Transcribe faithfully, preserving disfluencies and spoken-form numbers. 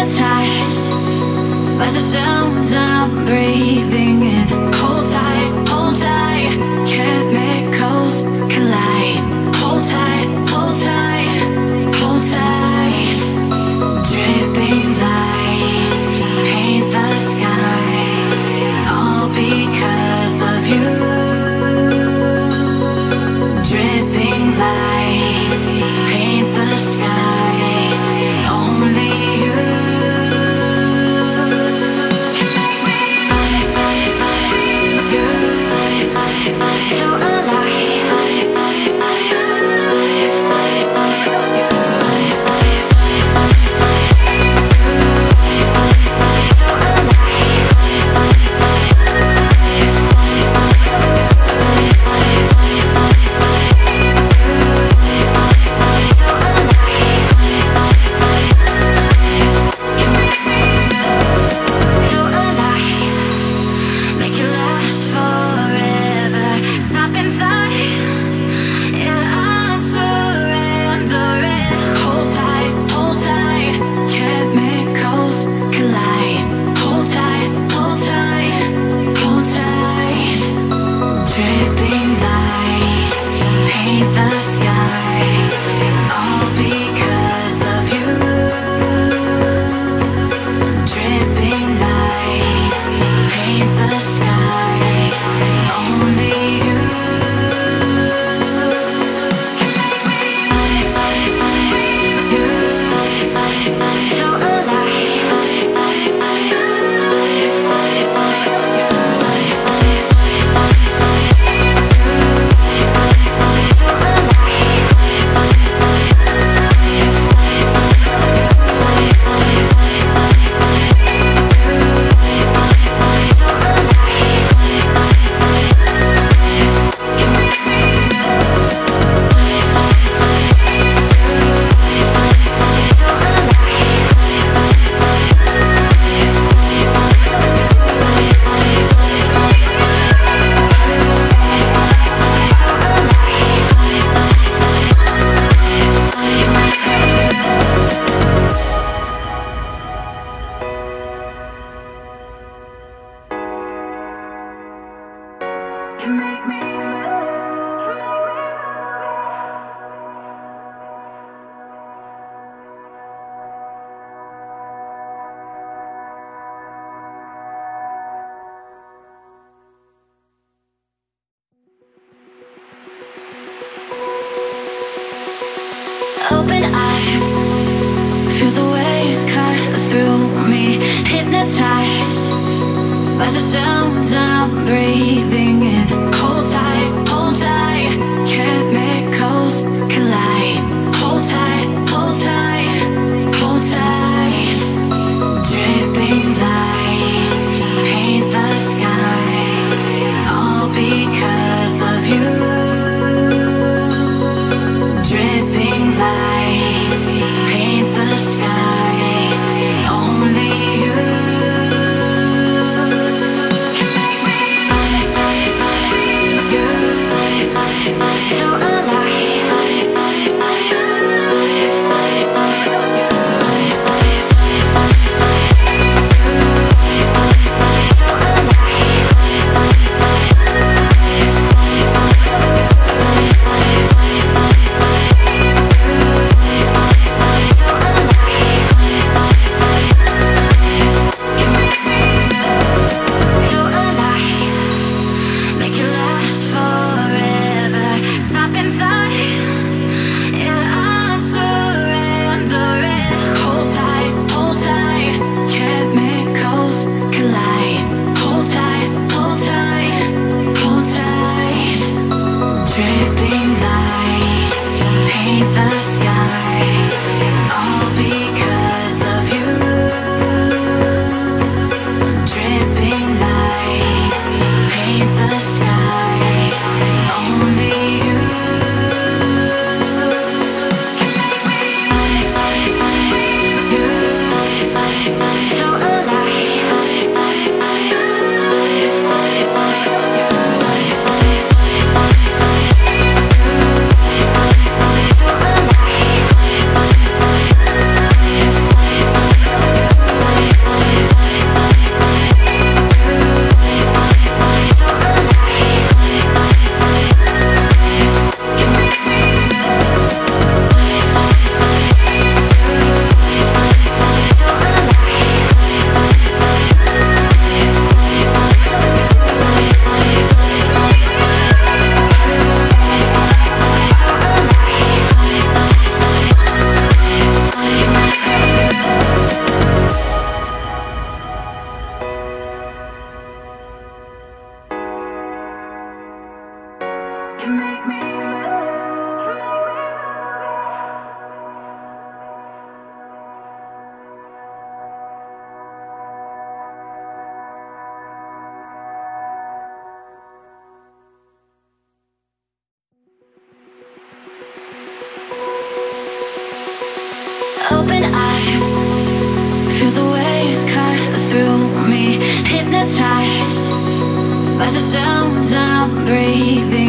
hypnotized by the sounds I'm breathing in. Hold tight, hold tight, chemicals collide. Hold tight, hold tight, hold tight. Dripping lights paint the skies, all because of you. Dripping lights paint the skies, only you. Open eye, feel the waves cut through me. Hypnotized by the sounds I'm breathing in. Hold tight, hold tight, chemicals collide. Hold tight, hold tight, hold tight. Dripping lights paint the skies, all because of you. Dripping lights paint the skies, only you can make me the sounds I'm breathing